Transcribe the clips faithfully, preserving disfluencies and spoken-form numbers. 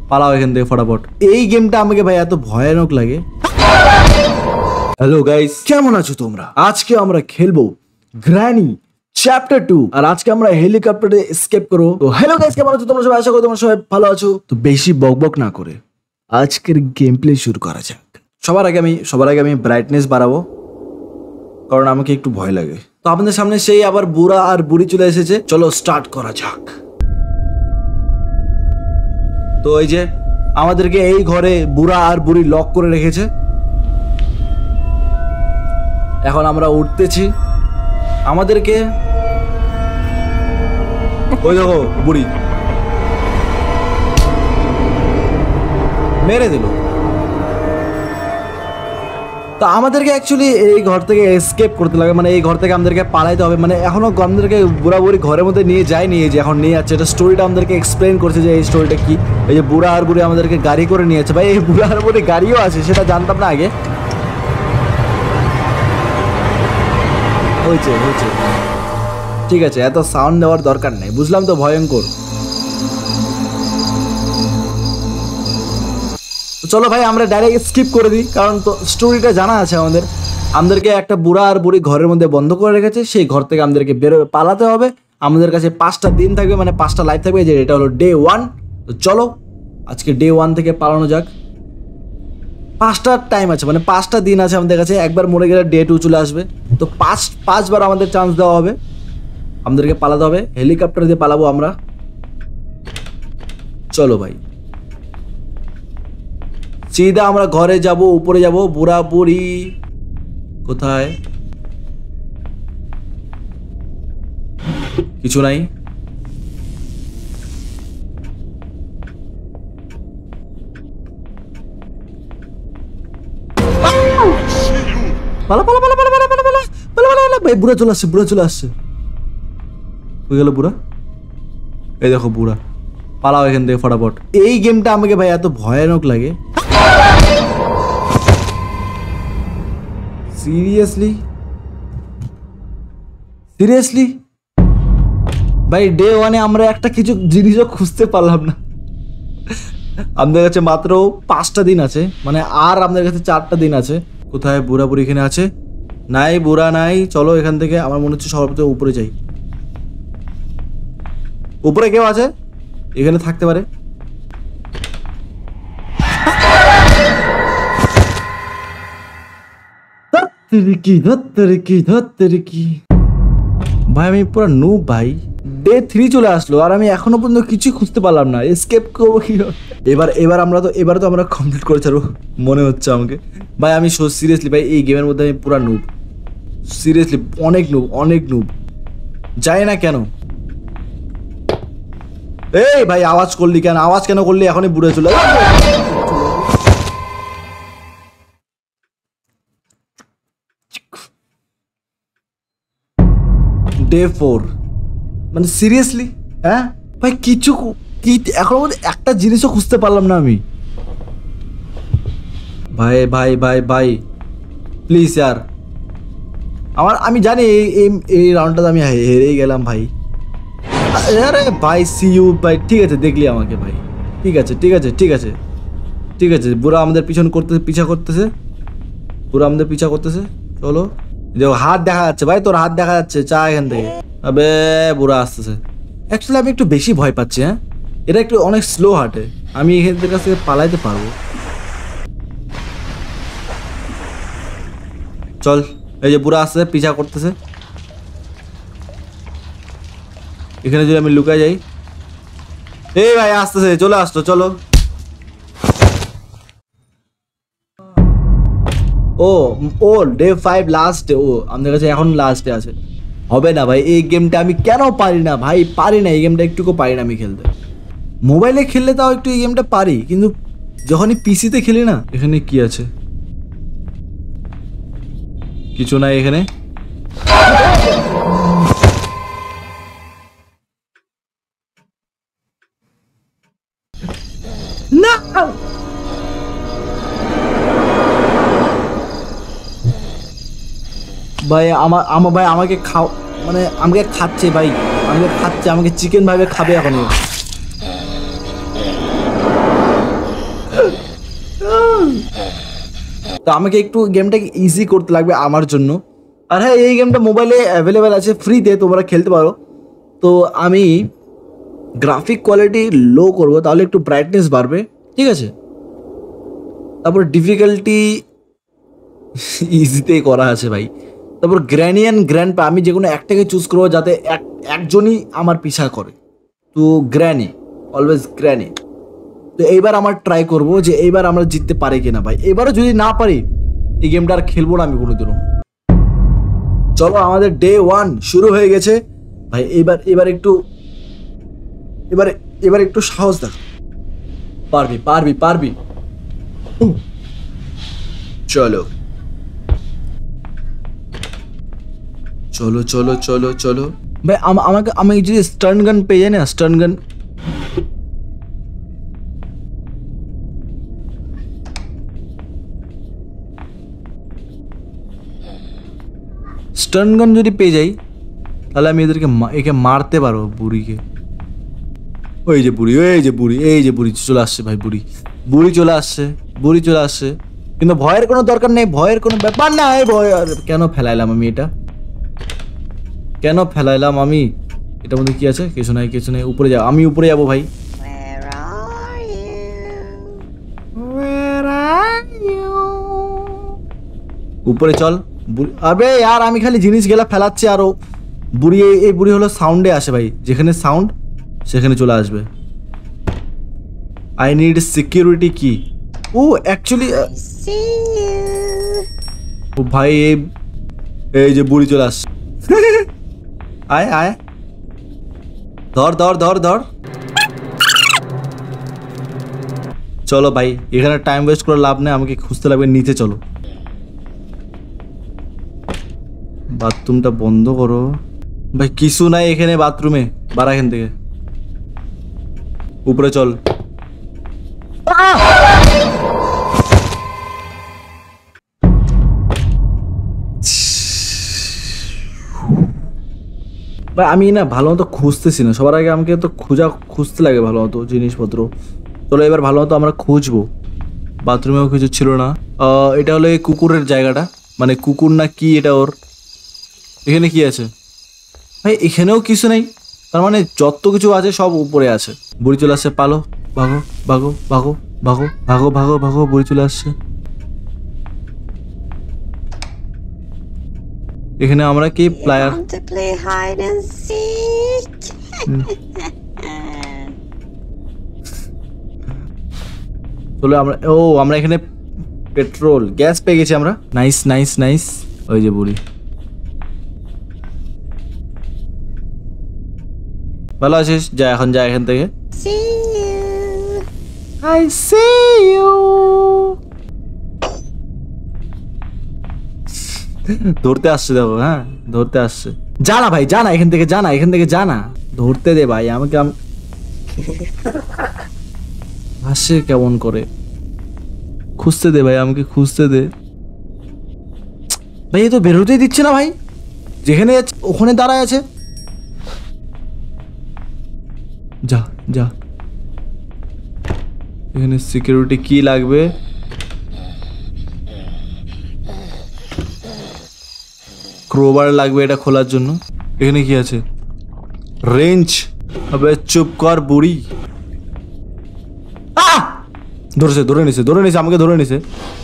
পালাও এখান থেকে ফটাফট। এই গেমটা আমাকে ভাই এত ভয়ানক লাগে। হ্যালো গাইস, কেমন আছো তোমরা? আজকে আমরা খেলবো গ্র্যানি চ্যাপ্টার টু, আর আজকে আমরা হেলিকপ্টারে এসকেপ করব। তো হ্যালো গাইস, কেমন আছো তোমরা সবাই? আশা করি তোমরা সবাই ভালো আছো। তো বেশি বকবক না করে আজকের গেম প্লে শুরু করা যাক। সবার আগে আমি সবার আগে আমি ব্রাইটনেস বাড়াবো, কারণ আমাকে একটু ভয় লাগে। তো আপনাদের সামনে সেই আবার বুড়া আর বুড়ি চলে এসেছে। চলো স্টার্ট করা যাক। তো এই যে আমাদেরকে এই ঘরে বুড়া আর বুড়ি লক করে রেখেছে। এখন আমরা উঠতেছি। আমাদেরকে ওই দেখো বুড়ি মেরে দিল। তো আমাদেরকে অ্যাকচুয়ালি এই ঘর থেকে এসকেপ করতে লাগে, মানে এই ঘর থেকে আমাদেরকে পালাইতে হবে। মানে এখনো আমাদেরকে বুড়া বুড়ি ঘরের মধ্যে নিয়ে যায়, নিয়ে যে এখন নিয়ে যাচ্ছে। এটা স্টোরিটা আমাদেরকে এক্সপ্লেন করছে যে এই স্টোরিটা কি। এই যে বুড়া আর বুড়ি আমাদেরকে গাড়ি করে নিয়ে যাচ্ছে। ভাই এই বুড়া আর বুড়ি গাড়িও আছে, সেটা জানতাম না আগে। হয়েছে হয়েছে ঠিক আছে, এত সাউন্ড দেওয়ার দরকার নেই, বুঝলাম তো ভয়ঙ্কর। চলো ভাই আমরা ডাইরেক্ট স্কিপ করে দিই, কারণ তো স্টোরিটা জানা আছে আমাদের। আমাদেরকে একটা বুড়া আর বুড়ি ঘরের মধ্যে বন্ধ করে রেখেছে, সেই ঘর থেকে আমাদেরকে বেরোবে, পালাতে হবে। আমাদের কাছে পাঁচটা দিন থাকবে, মানে পাঁচটা লাইফ থাকবে। যে এটা হলো ডে ওয়ান। তো চলো আজকে ডে ওয়ান থেকে পালানো যাক। পাঁচটা টাইম আছে, মানে পাঁচটা দিন আছে আমাদের কাছে। একবার মরে গেলে ডে টু চলে আসবে। তো পাঁচ পাঁচবার আমাদের চান্স দেওয়া হবে, আমাদেরকে পালাতে হবে। হেলিকপ্টার দিয়ে পালাবো আমরা। চলো ভাই সিধা আমরা ঘরে যাব, উপরে যাব। বুড়া বুড়ি কোথায়? কিছু নাই। পালা পালা পালা পালা পালা পালা পালা পালা পালা পালা। ভাই বুড়া চলে আসছে, বুড়া চলে আসছে। হয়ে গেল বুড়া। এই দেখো বুড়া, পালাও এখান থেকে ফটাফট। এই গেমটা আমাকে ভাই এত ভয়ানক লাগে। সিরিয়াসলি সিরিয়াসলি ভাই ডে ওয়ানে আমরা একটা কিছু জিনিসও খুঁজতে পারলাম না। আমাদের কাছে মাত্র পাঁচটা দিন আছে, মানে আর আমাদের কাছে চারটা দিন আছে। কোথায় বুড়া বুড়ি? এখানে আছে? নাই, বুড়া নাই। চলো এখান থেকে, আমার মনে হচ্ছে সর্বপ্রথম উপরে যাই। উপরে কেউ আছে? এখানে থাকতে পারে। ভাই আমি পুরো নুব ভাই। ডে থ্রি চলে আসলো আর আমি এখনো পর্যন্ত কিছু খুঁজতে পারলাম না। এসকেপ করবো কি? এবার এবার আমরা তো এবার তো আমরা কমপ্লিট করে ছাড়বো মনে হচ্ছে আমাকে। ভাই আমি সিরিয়াসলি ভাই এই গেমের মধ্যে আমি পুরা নুব, সিরিয়াসলি অনেক নুব, অনেক নুব। যাই না কেন? এই ভাই আওয়াজ করলি কেন? আওয়াজ কেন করলি? এখনই বুড়ে চলে ডে ফোর, মানে সিরিয়াসলি হ্যাঁ ভাই কিছু কি এখনো মধ্যে একটা জিনিসও খুঁজতে পারলাম না আমি। ভাই ভাই ভাই ভাই প্লিজ यार, আমার আমি জানি এই এই রাউন্ডটা আমি হেরেই গেলাম ভাই। আরে ভাই সি ইউ ভাই। ঠিক আছে দেখলি আমাকে ভাই। ঠিক আছে ঠিক আছে ঠিক আছে ঠিক আছে। বুড়া আমাদের পিছন করতেছে, পিছা করতেছে। বুড়া আমাদের পিছা করতেছে। চলো দেখো হাত দেখা যাচ্ছে ভাই, তোর হাত দেখা যাচ্ছে। চা এখান থেকে। আবে বুড়া আসতেছে। অ্যাকচুয়ালি আমি একটু বেশি ভয় পাচ্ছি। হ্যাঁ এটা একটু অনেক স্লো হাঁটে। আমি এখানের কাছ থেকে পালাইতে পারবো। চল এই যে বুড়া আসতেছে, পিছা করতেছে। এখানে যদি আমি লুকাই যাই। এই ভাই আসতেছে, চলে আসতো। চলো ও ও ডে ফাইভ লাস্ট ডে। ও আমাদের কাছে এখন লাস্ট ডে আছে। হবে না ভাই, এই গেমটা আমি কেন পারি না ভাই? পারি না এই গেমটা, একটুকু পারি না আমি খেলতে। মোবাইলে খেললে তাও একটু এই গেমটা পারি, কিন্তু যখনই পিসিতে খেলি না। এখানে কি আছে? কিছু নাই এখানে। না ভাই আমার আমার ভাই আমাকে খাও, মানে আমাকে খাচ্ছে ভাই, আমাকে খাচ্ছে, আমাকে চিকেন ভাবে খাবে এখন। তো আমাকে একটু গেমটাকে ইজি করতে লাগবে আমার জন্য। আর হ্যাঁ, এই গেমটা মোবাইলে অ্যাভেলেবেল আছে ফ্রিতে, তোমরা খেলতে পারো। তো আমি গ্রাফিক কোয়ালিটি লো করবো, তাহলে একটু ব্রাইটনেস বাড়বে, ঠিক আছে। তারপর ডিফিকাল্টি ইজিতেই করা আছে ভাই। তারপর গ্র্যানি অ্যান্ড গ্র্যান্ডপা, আমি যে কোনো একটাকে চুজ করবো যাতে এক একজনই আমার পিছা করে। তো গ্র্যানি, অলওয়েজ গ্র্যানি। তো এইবার আমার ট্রাই করবো যে এইবার আমরা জিততে পারি কিনা ভাই। এবারও যদি না পারি এই গেমটা আর খেলবো না আমি কোনোদিনও। চলো, আমাদের ডে ওয়ান শুরু হয়ে গেছে ভাই। এবার এবার একটু এবার এবার একটু সাহস দেখ, পারবি পারবি পারবি। চলো চলো চলো চলো চলো ভাই। আমাকে আমি যদি স্টার্ন গান পেয়ে যাই না, স্টার্ন গান, স্টার্ন গান যদি পেয়ে যাই তাহলে আমি এদেরকে একে মারতে পারবো বুড়িকে। ওই যে বুড়ি, ওই যে বুড়ি, এই যে বুড়ি চলে আসছে ভাই। বুড়ি বুড়ি চলে আসছে, বুড়ি চলে আসছে। কিন্তু ভয়ের কোনো দরকার নেই, ভয়ের কোনো ব্যাপার না। এই ভয় কেন ফেলাইলাম আমি এটা, কেন ফেলাইলাম আমি? এটার মধ্যে কি আছে? কিছু নাই, কিছু নাই। উপরে যাও, আমি উপরে যাবো ভাই। উপরে চল। আবে यार, আমি খালি জিনিস গেলা ফেলাচ্ছি আরো। বুড়ি, এই বুড়ি হলো সাউন্ডে আসে ভাই, যেখানে সাউন্ড সেখানে চলে আসবে। আই নিড সিকিউরিটি কি। ও অ্যাকচুয়ালি ও ভাই, এই এই যে বুড়ি চলে আসছে। আয় আয়, ধর ধর ধর ধর। চলো ভাই, এখানে টাইম ওয়েস্ট করে লাভ নেই, আমাকে খুঁজতে লাগবে নিচে। চলো, বাথরুমটা বন্ধ করো ভাই। কিছু নাই এখানে বাথরুমে, বাড়া এখান থেকে। উপরে চল। ভাই আমি না ভালো মতো খুঁজতেছি না, সবার আগে আমাকে তো খোঁজা খুঁজতে লাগে ভালো মতো জিনিসপত্র। চলো এবার ভালো মতো আমরা খুঁজবো। বাথরুমেও কিছু ছিল না। এটা হলো এই কুকুরের জায়গাটা, মানে কুকুর না কি এটা ওর। এখানে কি আছে ভাই? এখানেও কিছু নেই, তার মানে যত কিছু আছে সব উপরে আছে। বুড়ি চলে আসছে, পালো, ভাগো ভাগো ভাগো ভাগো ভাগো ভাগো ভাগো। বুড়ি চলে আসছে। এখানে আমরা কি প্লেয়ার চলো আমরা, ও আমরা এখানে পেট্রোল গ্যাস পেয়ে গেছি আমরা। Nice nice nice. ওই যে বুড়ি, ভালো আছিস? যা এখন, যা এখান থেকে। I see you. ধরতে আসছে দেখো, হ্যাঁ ধরতে আসছে। জানা ভাই, জানা এখান থেকে, জানা এখান থেকে, জানা ধরতে দে ভাই আমাকে। আসে কেমন করে, খুঁজতে দে ভাই আমাকে, খুঁজতে দে ভাই। এ তো বেরোতেই দিচ্ছে না ভাই, যেখানে ওখানে দাঁড়ায় আছে। যা যা, এখানে সিকিউরিটি কি লাগবে? ক্রোবার লাগবে এটা খোলার জন্য। এখানে কি আছে? রেঞ্জ। আবে চুপ কর বুড়ি। আহ! ধরেছে, ধরে নিছে, ধরে নিছে, আমাকে ধরে নিছে।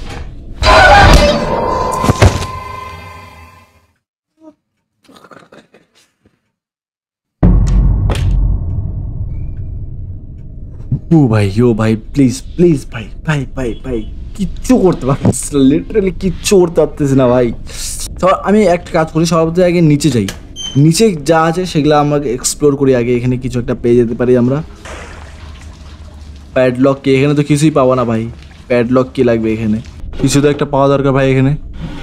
ও ভাই, ও ভাই, প্লিজ প্লিজ ভাই ভাই ভাই ভাই, কিচ্ছু করতে পারতেছি না, লিটারালি কিচ্ছু করতে পারতেছি না ভাই। আমি একটা কাজ করি, সবাই আগে নিচে যাই, নিচে যা আছে সেগুলো আমরা এক্সপ্লোর করি আগে। এখানে কিছু একটা পেয়ে যেতে পারি আমরা। প্যাডলক কি? এখানে তো কিছুই পাবো না ভাই। প্যাডলক কি লাগবে এখানে? কিছু তো একটা পাওয়া দরকার ভাই এখানে।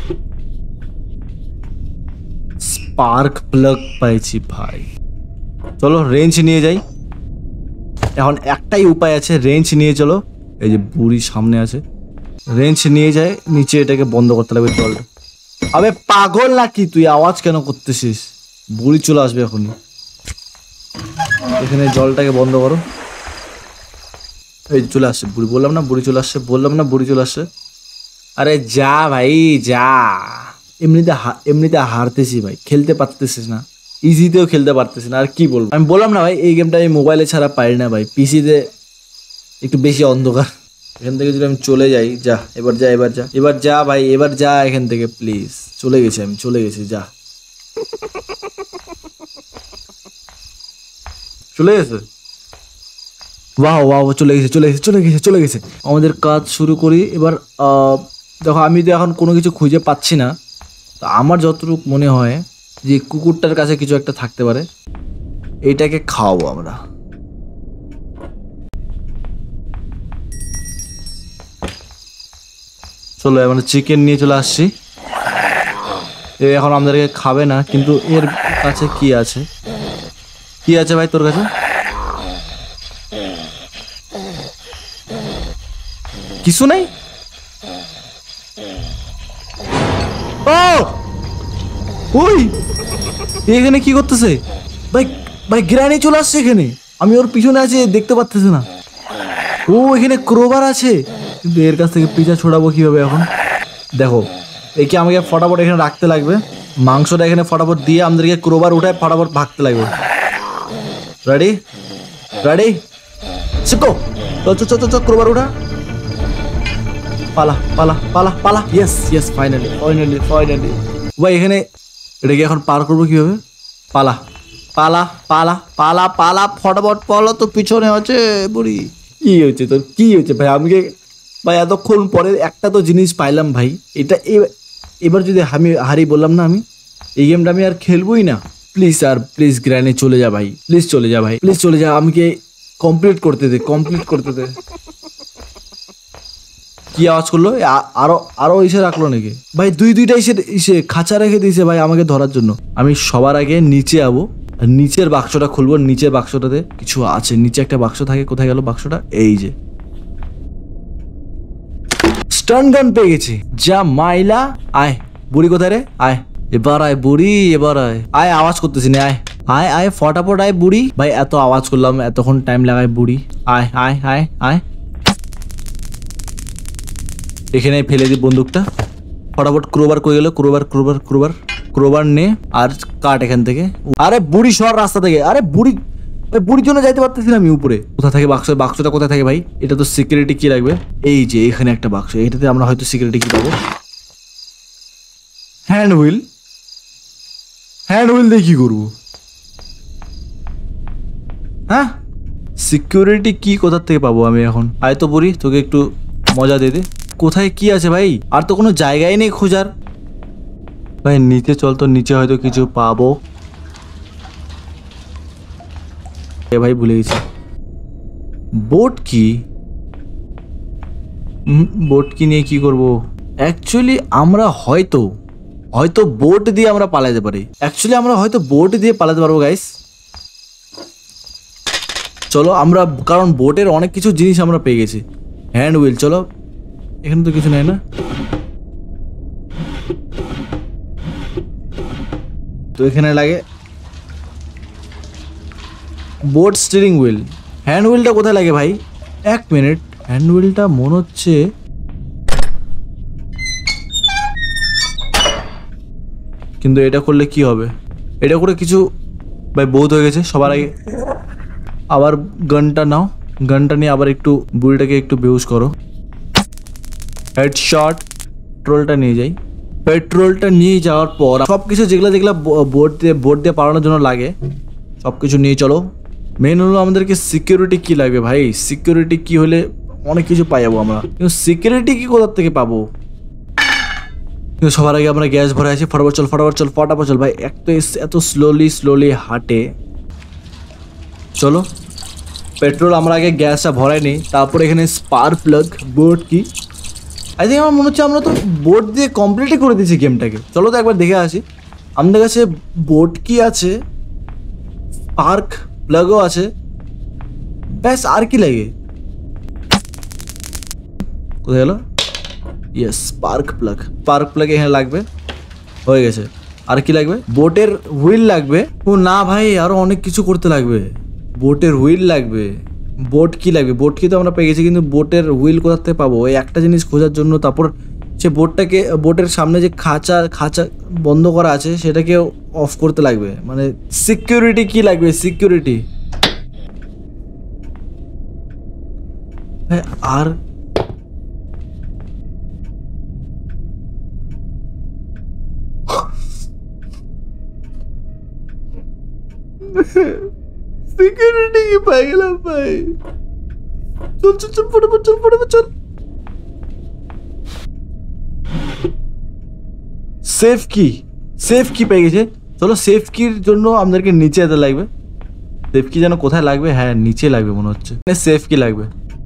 স্পার্ক প্লাগ পাইছি ভাই। চলো রেঞ্জ নিয়ে যাই। এখন একটাই উপায় আছে, রেঞ্জ নিয়ে চলো। এই যে বুড়ি সামনে আছে, রেঞ্জ নিয়ে যায় নিচে, এটাকে বন্ধ করতে লাগবে জলটা। আবে পাগল নাকি তুই? আওয়াজ কেন করতেছিস? বুড়ি চলে আসবে এখনই। এখানে জলটাকে বন্ধ করো। এই চলে আসছে বুড়ি, বললাম না বুড়ি চলে আসছে, বললাম না বুড়ি চলে আসছে। আরে যা ভাই যা, এমনিতে এমনিতে হারতেছি ভাই, খেলতে পারতেছিস না, ইজিতেও খেলতে পারতেছি না, আর কি বলবো। আমি বললাম না ভাই এই গেমটা আমি মোবাইলে ছাড়া পারি না ভাই, পিসিতে একটু বেশি অন্ধকার। এখান থেকে যদি আমি চলে যাই, যা এবার যা এবার যা এবার যা ভাই এবার যা এখান থেকে প্লিজ। চলে গেছি আমি, চলে গেছি, যা চলে গেছে। বাহ বাহ চলে গেছে চলে গেছে চলে গেছে চলে গেছে। আমাদের কাজ শুরু করি এবার। দেখো আমি তো এখন কোনো কিছু খুঁজে পাচ্ছি না, তো আমার যতটুকু মনে হয় যে কুকুরটার কাছে কিছু একটা থাকতে পারে, এটাকে খাওয়াবো আমরা। চলো মানে চিকেন নিয়ে চলে আসছি। এ এখন আমাদেরকে খাবে না, কিন্তু এর কাছে কি আছে, কি আছে ভাই তোর কাছে? কিছু নাই। ও ওই এখানে কি করতেছে ভাই? ভাই গ্রানি চলে আসছে এখানে, আমি ওর পিছনে আছি, দেখতে পাচ্তেছে না। ও এখানে ক্রোবার আছে, কিন্তু এর কাছ থেকে পিছা ছোড়াবো কিভাবে এখন? দেখো একে আমাকে ফটাফট এখানে রাখতে লাগবে, মাংসটা এখানে ফটাফট দিয়ে আমাদেরকে ক্রোবার উঠায় ফটাফট ভাগতে লাগবে। রেডি রেডি শিখো, চল চল চল চল ক্রোবার উঠা, পালা পালা পালা পালা। Yes yes finally finally finally. ভাই এখানে এটাকে এখন পার করবো কিভাবে? পালা পালা পালা পালা পালা ফটাফট পালা, তো পিছনে আছে বুড়ি। কি হয়েছে তোর, কি হয়েছে ভাই? আমাকে ভাই এতক্ষণ পরে একটা তো জিনিস পাইলাম ভাই, এটা এবার যদি আমি হারি বললাম না, আমি এই গেমটা আমি আর খেলবোই না। প্লিজ আর প্লিজ গ্র্যানি চলে যা ভাই, প্লিজ চলে যা ভাই, প্লিজ চলে যা, আমাকে কমপ্লিট করতে দে কমপ্লিট করতে দে। কি আওয়াজ করলো? আরো আরো এসে রাখলো নাকি ভাই? দুই দুইটা এসে এসে খাঁচা রেখে দিয়েছে ভাই আমাকে ধরার জন্য। আমি সবার আগে নিচে যাবো, নিচের বাক্সটা খুলবো। নিচের বাক্সটাতে কিছু আছে, নিচে একটা বাক্স থাকে, কোথায় গেল বাক্সটা? এই যে স্টান গান পেয়ে গেছি। যা মাইলা, আয় বুড়ি কোথায় রে? আয় এবার আয় বুড়ি, এবার আয় আয়, আওয়াজ করতেছি না, আয় আয় আয় ফটাফট আয় বুড়ি। ভাই এত আওয়াজ করলাম, এতক্ষণ টাইম লাগায় বুড়ি, আয় আয় আয় আয়। এখানে ফেলে দিই বন্দুকটা, ফটাফট। ক্রোবার কই গেল? ক্রোবার ক্রোবার ক্রোবার ক্রোবার নে আর কাট এখান থেকে। আরে বুড়ি সর রাস্তা থেকে, আরে বুড়ি, বুড়ির জন্য যাইতে পারতেছি না আমি উপরে। কোথা থেকে বাক্স? বাক্সটা কোথায় থাকে ভাই? এটা তো সিকিউরিটি কি লাগবে। এই যে এখানে একটা বাক্স, এটাতে আমরা হয়তো সিকিউরিটি কি পাবো। হ্যান্ড হুইল, হ্যান্ড হুইল দিয়ে কি করবো? হ্যাঁ সিকিউরিটি কি কোথার থেকে পাবো আমি এখন? আয় তো বুড়ি, তোকে একটু মজা দে দে। কোথায় কি আছে ভাই? আর তো কোনো জায়গায় নেই খোঁজার। ভাই নিচে চল তো, নিচে হয়তো কিছু পাবো। এ ভাই ভুলে গেছি। বোট কি? বোট কি নিয়ে কি করব? অ্যাকচুয়ালি আমরা হয়তো হয়তো বোট দিয়ে আমরা পালাতে পারি। অ্যাকচুয়ালি আমরা হয়তো বোট দিয়ে পালাতে পারবো গাইস। চলো আমরা, কারণ বোটের অনেক কিছু জিনিস আমরা পেয়ে গেছি। হ্যান্ড হুইল, চলো। এখানে তো কিছু নেই না, তো এখানে লাগে বোট স্টিয়ারিং হুইল। হ্যান্ড হুইলটা কোথায় লাগে ভাই? এক মিনিট, হ্যান্ড হুইলটা মনে হচ্ছে কিন্তু এটা করলে কি হবে? এটা করে কিছু ভাই বহুত হয়ে গেছে। সবার আগে আবার গানটা নাও, গানটা নিয়ে আবার একটু বুড়িটাকে একটু বেউস করো। হেডশট। পেট্রোলটা নিয়ে যাই। পেট্রোলটা নিয়ে যাওয়ার পর সব কিছু যেগুলো যেগুলো বোট দিয়ে বোট দিয়ে পালানোর জন্য লাগে সব কিছু নিয়ে চলো। মেন হলো আমাদেরকে সিকিউরিটি কি লাগবে ভাই। সিকিউরিটি কি হলে অনেক কিছু পাই যাবো আমরা, কিন্তু সিকিউরিটি কি কোথার থেকে পাবো? কিন্তু সবার আগে আমরা গ্যাস ভরে আছি। ফটাফট চল ফটাফট চল ফটাফট চল ভাই, এক তো এত স্লোলি স্লোলি হাঁটে। চলো পেট্রোল আমরা আগে গ্যাসটা ভরাই নিই, তারপর এখানে স্পার্ক প্লাগ। বোট কি? আই থিঙ্ক আমার মনে হচ্ছে আমরা তো বোট দিয়ে কমপ্লিটই করে দিয়েছি গেমটাকে। চলো তো একবার দেখে আসি। আমাদের কাছে বোট কি আছে, স্পার্ক প্লাগও আছে, ব্যাস আর কি লাগে? কোথায় গেল? Yes spark plug. Spark plug এখানে লাগবে, হয়ে গেছে। আর কি লাগবে? বোটের হুইল লাগবে। ও না ভাই, আরো অনেক কিছু করতে লাগবে। বোটের হুইল লাগবে। বোট কি লাগবে? বোট কি তো আমরা পেয়ে গেছি, কিন্তু বোটের হুইল কোথা থেকে পাবো? ওই একটা জিনিস খোঁজার জন্য তারপর সে বোটটাকে বোটের সামনে যে খাঁচা খাঁচা বন্ধ করা আছে সেটাকে অফ করতে লাগবে, মানে সিকিউরিটি কি লাগবে, সিকিউরিটি। আর সিকিউরিটি কি পাই গেলাম ভাই। চল চল চল পড়ে চল পড়ে চল। সেফ কি, সেফ কি পেয়ে গেছে। চলো সেফ কির জন্য আমাদেরকে নিচে যেতে লাগবে। সেফ কি যেন কোথায় লাগবে, হ্যাঁ নিচে লাগবে মনে হচ্ছে। সেফ কি লাগবে,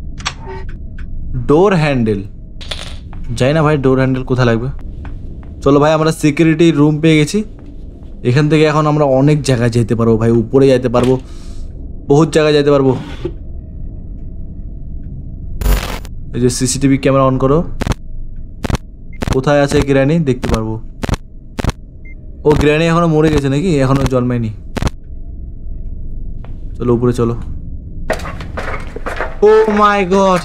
ডোর হ্যান্ডেল, যাই না ভাই ডোর হ্যান্ডেল কোথায় লাগবে। চলো ভাই আমরা সিকিউরিটি রুম পেয়ে গেছি। এখান থেকে এখন আমরা অনেক জায়গায় যেতে পারবো ভাই, উপরে যেতে পারবো, বহুত জায়গায় যেতে পারবো। এই যে সিসিটিভি ক্যামেরা অন করো, কোথায় আছে গ্র্যানি দেখতে পারবো। ও গ্র্যানি এখনো মরে গেছে নাকি, এখনো জন্মায়নি। চলো উপরে চলো। Oh my god,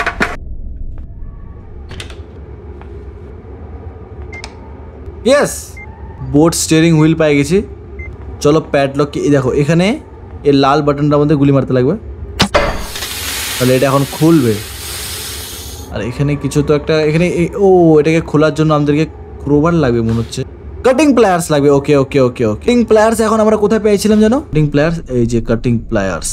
yes boat steering wheel পাই গেছি। চলো প্যাডলক কি দেখো, এখানে এই লাল বাটনটার মধ্যে গুলি মারতে লাগবে, তাহলে এটা এখন খুলবে। আর এখানে কিছু তো একটা, এখানে ও এটাকে খোলার জন্য আমাদেরকে ক্রোবার লাগবে মনে হচ্ছে, কাটিং প্লায়ার্স লাগবে। ওকে ওকে ওকে ওকে কাটিং প্লায়ার্স এখন আমরা কোথায় পেয়েছিলাম জানো, কাটিং প্লায়ার্স, এই যে কাটিং প্লায়ার্স।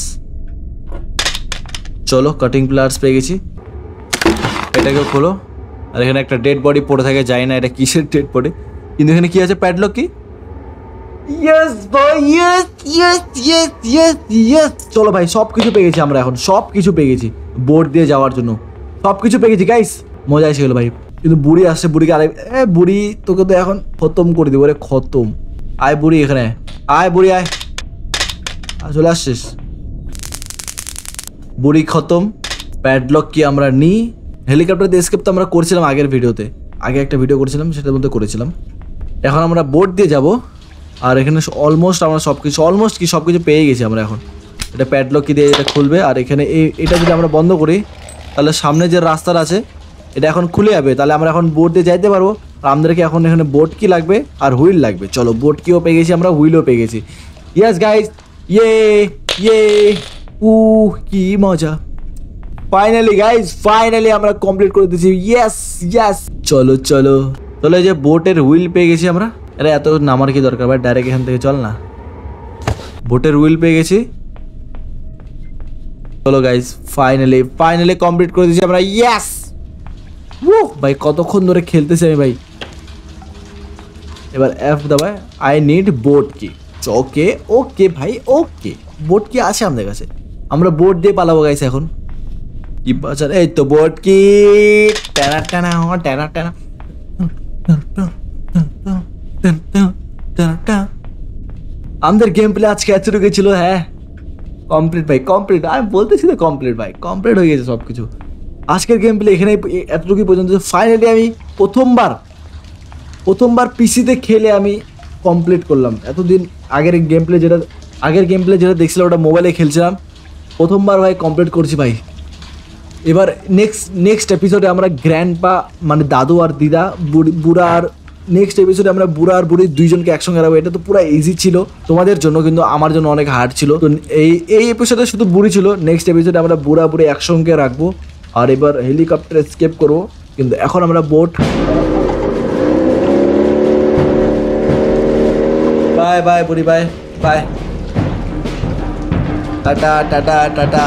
চলো কাটিং প্লায়ার্স পেয়ে গেছি, এটাকে খোলো। আর এখানে একটা ডেড বডি পড়ে থাকে, যায় না এটা কিসের ডেড বডি, কিন্তু এখানে কি আছে প্যাডলক কি। ইয়েস ভাই, yes yes yes yes yes. চলো ভাই সব কিছু পেয়ে গেছি আমরা, এখন সব কিছু পেয়ে গেছি বোট দিয়ে যাওয়ার জন্য, সব কিছু পেয়ে গেছি গাইস। মজা এসে গেলো ভাই, কিন্তু বুড়ি আসছে, বুড়িকে আরে এ বুড়ি তোকে তো এখন খতম করে দিব রে, খতম। আয় বুড়ি এখানে, আয় বুড়ি আয়, চলে আসছিস। বুড়ি খতম, প্যাডলক কি আমরা নিই। হেলিকপ্টার দিয়ে এসকেপ তো আমরা করছিলাম আগের ভিডিওতে, আগে একটা ভিডিও করেছিলাম সেটার মধ্যে করেছিলাম। এখন আমরা বোট দিয়ে যাব, আর এখানে অলমোস্ট আমরা সব কিছু অলমোস্ট কি সব কিছু পেয়ে গেছি আমরা এখন। এটা প্যাডলক কি দিয়ে এটা খুলবে, আর এখানে এই এটা যদি আমরা বন্ধ করি তাহলে সামনে যে রাস্তাটা আছে এটা এখন খুলে যাবে, তাহলে আমরা এখন বোট দিয়ে যাইতে পারবো। আর আমাদেরকে এখন এখানে বোট কি লাগবে আর হুইল লাগবে। চলো বোট কিও পেয়ে গেছি আমরা, হুইলও পেয়ে গেছি। ইয়েস গাইস, ইয়ে ইয়ে উ কি মজা, ফাইনালি গাইস ফাইনালি আমরা কমপ্লিট করে দিয়েছি। ইয়েস ইয়েস চলো চলো চলো, এই যে বোটের হুইল পেয়ে গেছি আমরা। আরে এত নামার কি দরকার ভাই, ডাইরেক্ট এখান থেকে চল না। বোটের হুইল পেয়ে গেছি। চলো গাইস ফাইনালি ফাইনালি কমপ্লিট করে দিয়েছি আমরা। ইয়েস ভাই কতক্ষণ ধরে খেলতেছি আমি ভাই। এবার এফ দাবায়, আই নিড বোট কি। ওকে ওকে ভাই ওকে, বোট কি আছে আমাদের কাছে, আমরা বোট দিয়ে পালাবো গাইস এখন। কি বাজার, এই তো বোট কি, টানা টানা টানা টানা। আমাদের গেম প্লে আজকে এতটুকু ছিল। হ্যাঁ কমপ্লিট ভাই কমপ্লিট, আমি বলতেছি তো কমপ্লিট ভাই, কমপ্লিট হয়ে গেছে সব কিছু। আজকের গেম প্লে এখানে এতটুকুই পর্যন্ত। ফাইনালি আমি প্রথমবার প্রথমবার পিসিতে খেলে আমি কমপ্লিট করলাম। এতদিন আগের গেম প্লে যেটা আগের গেম প্লে যেটা দেখছিলাম ওটা মোবাইলে খেলছিলাম, প্রথমবার ভাই কমপ্লিট করছি ভাই। এবার নেক্সট নেক্সট এপিসোডে আমরা গ্র্যান্ডপা মানে দাদু আর দিদা, বুড়া আর নেক্সট এপিসোডে আমরা বুড়া আর বুড়ি দুইজনকে একসঙ্গে রাখবো। এটা তো পুরো ইজি ছিল তোমাদের জন্য, কিন্তু আমার জন্য অনেক হার্ড ছিল। তো এই এই এপিসোডে শুধু বুড়ি ছিল, নেক্সট এপিসোডে আমরা বুড়া বুড়ি একসঙ্গে রাখবো। আর এবার হেলিকপ্টার এসকেপ করবো, কিন্তু এখন আমরা বোট। বাই বাই বুড়ি, বাই বাই, টাটা টাটা টাটা।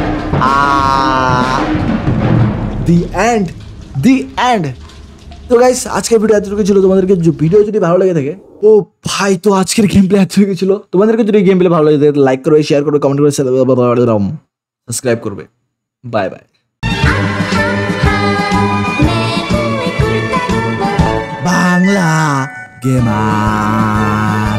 The end the end. তো গাইস আজকের ভিডিও এতটুকু ছিল। তোমাদেরকে ভিডিও যদি ভালো লেগে থাকে, ও ভাই তো আজকের গেম প্লে এতটুকু ছিল। তোমাদেরকে যদি গেম প্লে ভালো লেগে থাকে লাইক করবে, শেয়ার করবে, কমেন্ট করবে, সাবস্ক্রাইব করবে। Bye bye. বাংলা গেমার।